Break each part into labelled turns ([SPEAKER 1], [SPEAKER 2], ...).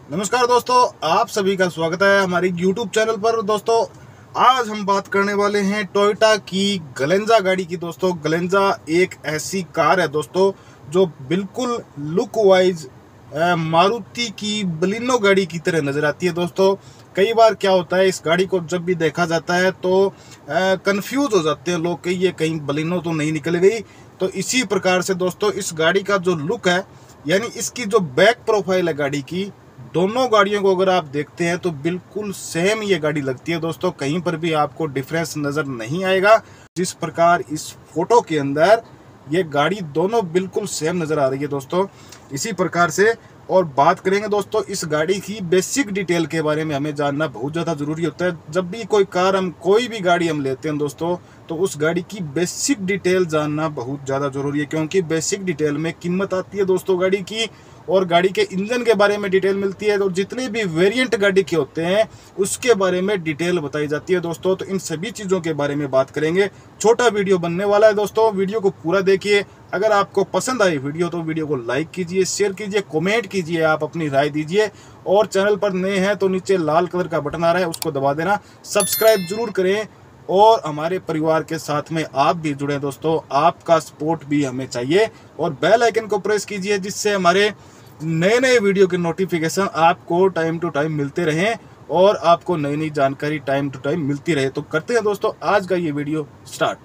[SPEAKER 1] नमस्कार दोस्तों, आप सभी का स्वागत है हमारी YouTube चैनल पर। दोस्तों आज हम बात करने वाले हैं टोयोटा की ग्लेंजा गाड़ी की। दोस्तों ग्लेंजा एक ऐसी कार है दोस्तों जो बिल्कुल लुक वाइज मारुति की बलिनो गाड़ी की तरह नज़र आती है। दोस्तों कई बार क्या होता है, इस गाड़ी को जब भी देखा जाता है तो कंफ्यूज हो जाते हैं लोग कि ये कहीं बलिनो तो नहीं निकल गई। तो इसी प्रकार से दोस्तों इस गाड़ी का जो लुक है, यानी इसकी जो बैक प्रोफाइल है गाड़ी की, दोनों गाड़ियों को अगर आप देखते हैं तो बिल्कुल सेम ये गाड़ी लगती है। दोस्तों कहीं पर भी आपको डिफरेंस नज़र नहीं आएगा। जिस प्रकार इस फोटो के अंदर ये गाड़ी दोनों बिल्कुल सेम नज़र आ रही है दोस्तों, इसी प्रकार से। और बात करेंगे दोस्तों इस गाड़ी की बेसिक डिटेल के बारे में, हमें जानना बहुत ज़्यादा ज़रूरी होता है। जब भी कोई भी गाड़ी हम लेते हैं दोस्तों, तो उस गाड़ी की बेसिक डिटेल जानना बहुत ज़्यादा ज़रूरी है, क्योंकि बेसिक डिटेल में कीमत आती है दोस्तों गाड़ी की, और गाड़ी के इंजन के बारे में डिटेल मिलती है। और जितने भी वेरिएंट गाड़ी के होते हैं उसके बारे में डिटेल बताई जाती है दोस्तों। तो इन सभी चीज़ों के बारे में बात करेंगे। छोटा वीडियो बनने वाला है दोस्तों, वीडियो को पूरा देखिए। अगर आपको पसंद आई वीडियो तो वीडियो को लाइक कीजिए, शेयर कीजिए, कमेंट कीजिए, आप अपनी राय दीजिए। और चैनल पर नए हैं तो नीचे लाल कलर का बटन आ रहा है, उसको दबा देना, सब्सक्राइब जरूर करें। और हमारे परिवार के साथ में आप भी जुड़े दोस्तों, आपका सपोर्ट भी हमें चाहिए। और बेल आइकन को प्रेस कीजिए जिससे हमारे नए नए वीडियो के नोटिफिकेशन आपको टाइम टू टाइम मिलते रहें और आपको नई नई जानकारी टाइम टू टाइम मिलती रहे। तो करते हैं दोस्तों आज का ये वीडियो स्टार्ट।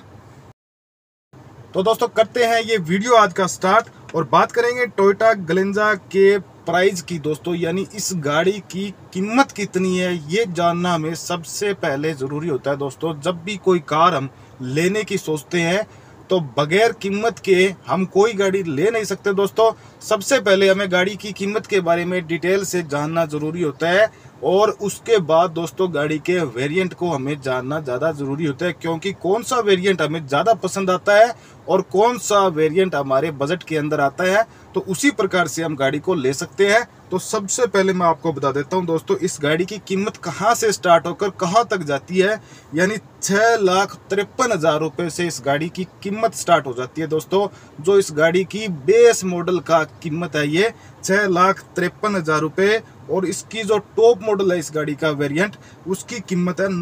[SPEAKER 1] तो दोस्तों करते हैं ये वीडियो आज का स्टार्ट और बात करेंगे टोयोटा ग्लेंजा के प्राइस की दोस्तों, यानी इस गाड़ी की कीमत कितनी है ये जानना हमें सबसे पहले ज़रूरी होता है दोस्तों। जब भी कोई कार हम लेने की सोचते हैं तो बगैर कीमत के हम कोई गाड़ी ले नहीं सकते दोस्तों। सबसे पहले हमें गाड़ी की कीमत के बारे में डिटेल से जानना ज़रूरी होता है, और उसके बाद दोस्तों गाड़ी के वेरिएंट को हमें जानना ज़्यादा ज़रूरी होता है, क्योंकि कौन सा वेरिएंट हमें ज़्यादा पसंद आता है और कौन सा वेरिएंट हमारे बजट के अंदर आता है, तो उसी प्रकार से हम गाड़ी को ले सकते हैं। तो सबसे पहले मैं आपको बता देता हूं दोस्तों इस गाड़ी की कीमत कहां से स्टार्ट होकर कहां तक जाती है। यानी 6,53,000 रुपये से इस गाड़ी की कीमत स्टार्ट हो जाती है दोस्तों। जो इस गाड़ी की बेस मॉडल का कीमत है ये 6,53,000 रुपये, और इसकी जो टॉप मॉडल है इस गाड़ी का वेरिएंट, उसकी कीमत है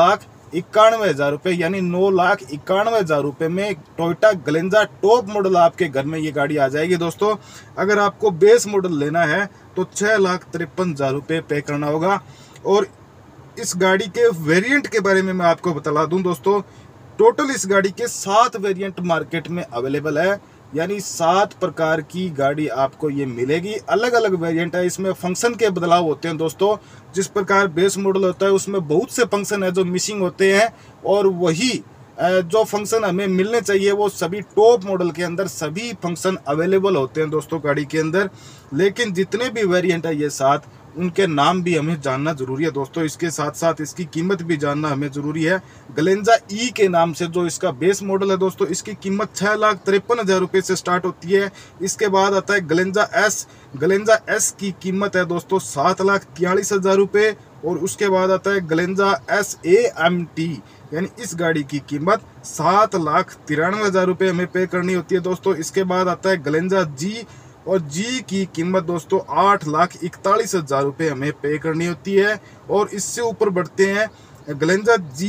[SPEAKER 1] 9,91,000 रुपये। यानी 9,91,000 रुपये में टोयोटा ग्लेंजा टॉप मॉडल आपके घर में ये गाड़ी आ जाएगी दोस्तों। अगर आपको बेस मॉडल लेना है तो 6,53,000 रुपये पे करना होगा। और इस गाड़ी के वेरिएंट के बारे में मैं आपको बता दूं दोस्तों, टोटल इस गाड़ी के 7 वेरिएंट मार्केट में अवेलेबल है। यानी 7 प्रकार की गाड़ी आपको ये मिलेगी, अलग अलग वेरिएंट है। इसमें फंक्शन के बदलाव होते हैं दोस्तों। जिस प्रकार बेस मॉडल होता है उसमें बहुत से फंक्शन है जो मिसिंग होते हैं, और वही जो फंक्शन हमें मिलने चाहिए वो सभी टॉप मॉडल के अंदर सभी फंक्शन अवेलेबल होते हैं दोस्तों गाड़ी के अंदर। लेकिन जितने भी वेरिएंट है ये 7, उनके नाम भी हमें जानना जरूरी है दोस्तों। इसके साथ साथ इसकी कीमत भी जानना हमें जरूरी है। ग्लेंजा ई के नाम से जो इसका बेस मॉडल है दोस्तों, इसकी कीमत 6,53,000 रुपये से स्टार्ट होती है। इसके बाद आता है ग्लेंजा एस। ग्लेंजा एस की कीमत है दोस्तों 7,43,000 रुपये, और उसके बाद आता है ग्लेंजा एस AMT, यानी इस गाड़ी की कीमत 7,93,000 रुपये हमें पे करनी होती है दोस्तों। इसके बाद आता है ग्लेंजा जी, और जी की कीमत दोस्तों 8,41,000 रुपये हमें पे करनी होती है। और इससे ऊपर बढ़ते हैं ग्लेंजा जी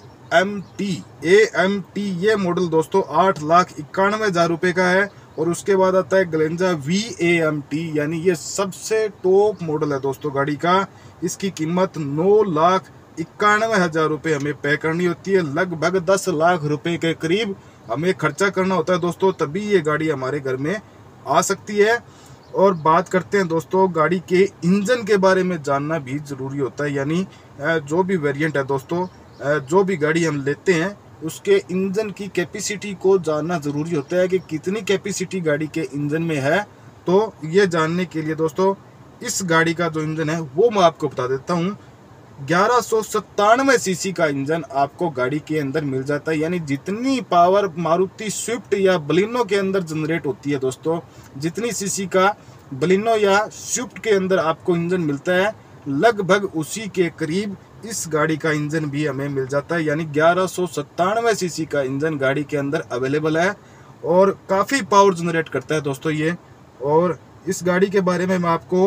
[SPEAKER 1] AMT ये मॉडल दोस्तों 8,91,000 रुपये का है। और उसके बाद आता है ग्लेंजा VAMT, यानी ये सबसे टॉप मॉडल है दोस्तों गाड़ी का। इसकी कीमत 9,91,000 रुपये हमें पे करनी होती है। लगभग 10 लाख रुपए के करीब हमें खर्चा करना होता है दोस्तों, तभी ये गाड़ी हमारे घर में आ सकती है। और बात करते हैं दोस्तों गाड़ी के इंजन के बारे में जानना भी ज़रूरी होता है। यानी जो भी वेरिएंट है दोस्तों, जो भी गाड़ी हम लेते हैं उसके इंजन की कैपेसिटी को जानना ज़रूरी होता है कि कितनी कैपेसिटी गाड़ी के इंजन में है। तो ये जानने के लिए दोस्तों इस गाड़ी का जो इंजन है वो मैं आपको बता देता हूँ। 1197 सीसी का इंजन आपको गाड़ी के अंदर मिल जाता है। यानी जितनी पावर मारुति स्विफ्ट या बलिनो के अंदर जनरेट होती है दोस्तों, जितनी सीसी का बलिनो या स्विफ्ट के अंदर आपको इंजन मिलता है, लगभग उसी के करीब इस गाड़ी का इंजन भी हमें मिल जाता है। यानी 1197 सीसी का इंजन गाड़ी के अंदर अवेलेबल है, और काफ़ी पावर जनरेट करता है दोस्तों ये। और इस गाड़ी के बारे में मैं आपको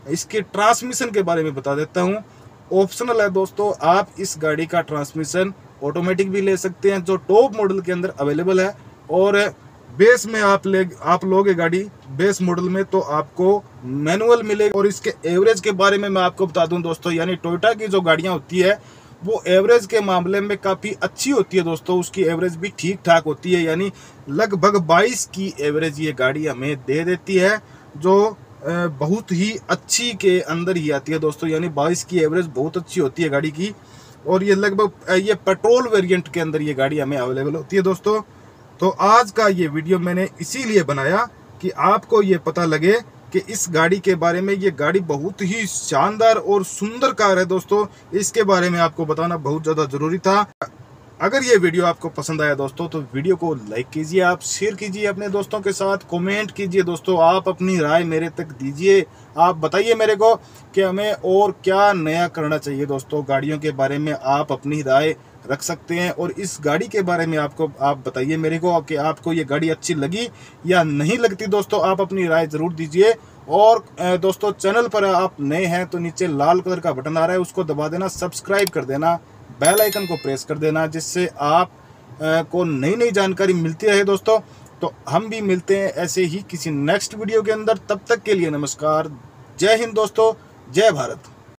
[SPEAKER 1] इसके ट्रांसमिशन के बारे में बता देता हूँ। ऑप्शनल है दोस्तों, आप इस गाड़ी का ट्रांसमिशन ऑटोमेटिक भी ले सकते हैं जो टॉप मॉडल के अंदर अवेलेबल है, और बेस में आप लोगे गाड़ी बेस मॉडल में तो आपको मैनुअल मिलेगा। और इसके एवरेज के बारे में मैं आपको बता दूं दोस्तों, यानी टोयोटा की जो गाड़ियां होती है वो एवरेज के मामले में काफ़ी अच्छी होती है दोस्तों, उसकी एवरेज भी ठीक ठाक होती है, यानी लगभग 22 की एवरेज ये गाड़ी हमें दे देती है, जो बहुत ही अच्छी के अंदर ही आती है दोस्तों, यानी 22 की एवरेज बहुत अच्छी होती है गाड़ी की। और ये लगभग ये पेट्रोल वेरिएंट के अंदर ये गाड़ी हमें अवेलेबल होती है दोस्तों। तो आज का ये वीडियो मैंने इसीलिए बनाया कि आपको ये पता लगे कि इस गाड़ी के बारे में, ये गाड़ी बहुत ही शानदार और सुंदर कार है दोस्तों, इसके बारे में आपको बताना बहुत ज़्यादा ज़रूरी था। अगर ये वीडियो आपको पसंद आया दोस्तों तो वीडियो को लाइक कीजिए, आप शेयर कीजिए अपने दोस्तों के साथ, कमेंट कीजिए दोस्तों, आप अपनी राय मेरे तक दीजिए, आप बताइए मेरे को कि हमें और क्या नया करना चाहिए दोस्तों। गाड़ियों के बारे में आप अपनी राय रख सकते हैं, और इस गाड़ी के बारे में आप बताइए मेरे को कि आपको ये गाड़ी अच्छी लगी या नहीं लगती दोस्तों, आप अपनी राय ज़रूर दीजिए। और दोस्तों चैनल पर आप नए हैं तो नीचे लाल कलर का बटन आ रहा है, उसको दबा देना, सब्सक्राइब कर देना, बेल आइकन को प्रेस कर देना, जिससे आप को नई नई जानकारी मिलती रहे दोस्तों। तो हम भी मिलते हैं ऐसे ही किसी नेक्स्ट वीडियो के अंदर, तब तक के लिए नमस्कार, जय हिंद दोस्तों, जय भारत।